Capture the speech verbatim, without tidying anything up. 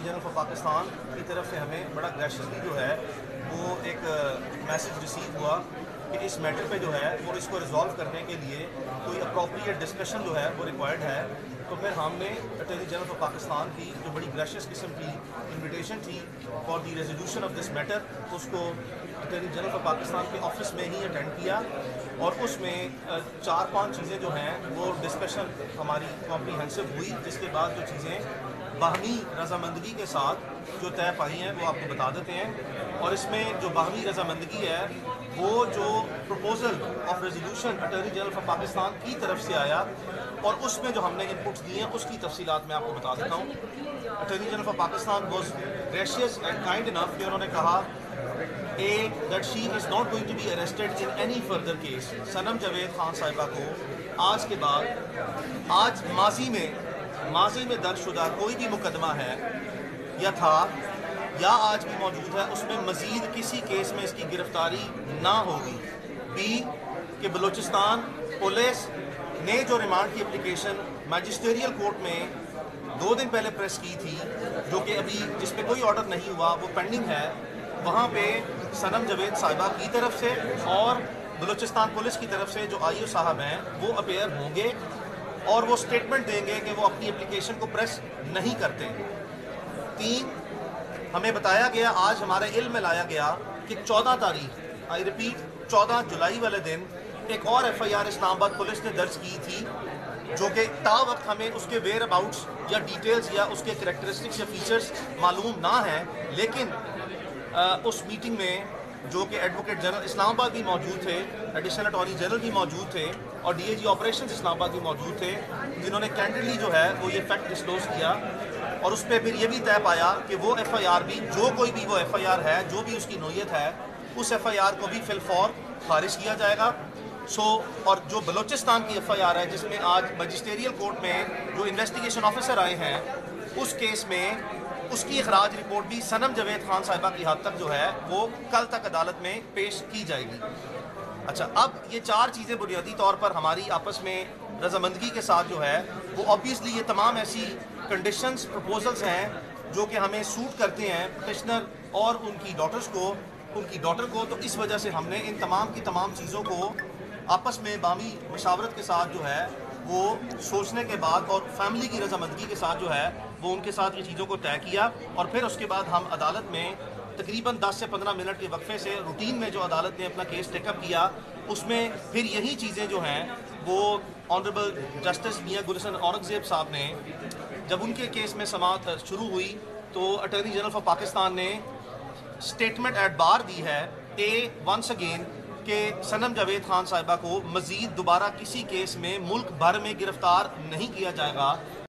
Attorney general of Pakistan کی طرف سے ہمیں بڑا گریشیسلی جو ہے وہ ایک میسج ریسیو ہوا کہ اس میٹر پہ جو ہے وہ اس کو ریزالو کرنے کے لیے کوئی اپروپریٹ ڈسکشن جو ہے وہ ریکوائرڈ ہے. تو پھر ہم نے اٹارنی جنرل آف پاکستان کی جو بڑی گریشیس قسم کی انویٹیشن تھی for the resolution of this matter, اس کو اٹارنی جنرل آف پاکستان کے آفس میں ہی اٹینڈ کیا, اور اس میں چار پانچ چیزیں جو ہیں وہ ڈسکشن ہماری کمپریہنسو ہوئی, جس کے بعد جو چیزیں باہمی رضامندگی کے ساتھ جو طے پائی ہیں وہ آپ کو بتا دیتے ہیں. اور اس میں جو باہمی رضامندگی ہے وہ جو proposal of resolution attorney general of Pakistan کی طرف سے آیا اور اس میں جو ہم نے انپٹس دیے ہیں اس کی تفصیلات میں آپ کو بتا دیتا ہوں. Attorney general of Pakistan was gracious and kind enough کہ انہوں نے کہا uh that she is not going to be arrested in any further case. Sanam Javed Khan صاحبہ کو آج کے بعد آج ماضی میں ماضی میں درج شدہ کوئی بھی مقدمہ ہے یا تھا یا آج بھی موجود ہے, اس میں مزید کسی کیس میں اس کی گرفتاری نہ ہوگی. بی کہ بلوچستان پولیس نے جو ریمانڈ کی اپلیکیشن میجسٹیریل کورٹ میں دو دن پہلے پریس کی تھی, جو کہ ابھی جس پہ کوئی آرڈر نہیں ہوا, وہ پینڈنگ ہے, وہاں پہ صنم جاوید صاحبہ کی طرف سے اور بلوچستان پولیس کی طرف سے جو آئی او صاحب ہیں وہ اپیئر ہوں گے اور وہ سٹیٹمنٹ دیں گے کہ وہ اپنی اپلیکیشن کو پریس نہیں کرتے. تین, ہمیں بتایا گیا, آج ہمارے علم میں لایا گیا کہ چودہ تاریخ, آئی ریپیٹ چودہ جولائی والے دن ایک اور ایف آئی آر اسلام آباد پولیس نے درج کی تھی, جو کہ تا وقت ہمیں اس کے ویئر اباؤٹس یا ڈیٹیلز یا اس کے کریکٹرسٹکس یا فیچرز معلوم نہ ہیں, لیکن اس میٹنگ میں جو کہ ایڈوکیٹ جنرل اسلام آباد بھی موجود تھے, ایڈیشنل اٹارنی جنرل بھی موجود تھے اور ڈی اے جی آپریشنز اسلام آباد بھی موجود تھے, جنہوں نے کینڈیڈلی جو ہے وہ یہ فیکٹ ڈسکلوز کیا اور اس پہ پھر یہ بھی طے پایا کہ وہ ایف آئی آر بھی, جو کوئی بھی وہ ایف آئی آر ہے, جو بھی اس کی نوعیت ہے, اس ایف آئی آر کو بھی فی الفور خارج کیا جائے گا. سو اور جو بلوچستان کی ایف آئی آر ہے جس میں آج میجسٹیریل کورٹ میں جو انویسٹیگیشن آفیسر آئے ہیں, اس کیس میں اس کی اخراج رپورٹ بھی صنم جاوید خان صاحبہ کی حد تک جو ہے وہ کل تک عدالت میں پیش کی جائے گی. اچھا, اب یہ چار چیزیں بنیادی طور پر ہماری آپس میں رضامندگی کے ساتھ جو ہے وہ آبویسلی یہ تمام ایسی کنڈیشنز پروپوزلز ہیں جو کہ ہمیں سوٹ کرتے ہیں پٹیشنر اور ان کی ڈاٹرز کو ان کی ڈاٹر کو تو اس وجہ سے ہم نے ان تمام کی تمام چیزوں کو آپس میں باہمی مشاورت کے ساتھ جو ہے وہ سوچنے کے بعد اور فیملی کی رضامندگی کے ساتھ جو ہے وہ ان کے ساتھ یہ چیزوں کو طے کیا, اور پھر اس کے بعد ہم عدالت میں تقریباً دس سے پندرہ منٹ کے وقفے سے روٹین میں جو عدالت نے اپنا کیس ٹیک اپ کیا, اس میں پھر یہی چیزیں جو ہیں وہ آنریبل جسٹس میاں گلشن اورنگزیب صاحب نے جب ان کے کیس میں سماعت شروع ہوئی تو اٹارنی جنرل آف پاکستان نے سٹیٹمنٹ ایٹ بار دی ہے اے ونس اگین کہ صنم جاوید خان صاحبہ کو مزید دوبارہ کسی کیس میں ملک بھر میں گرفتار نہیں کیا جائے گا.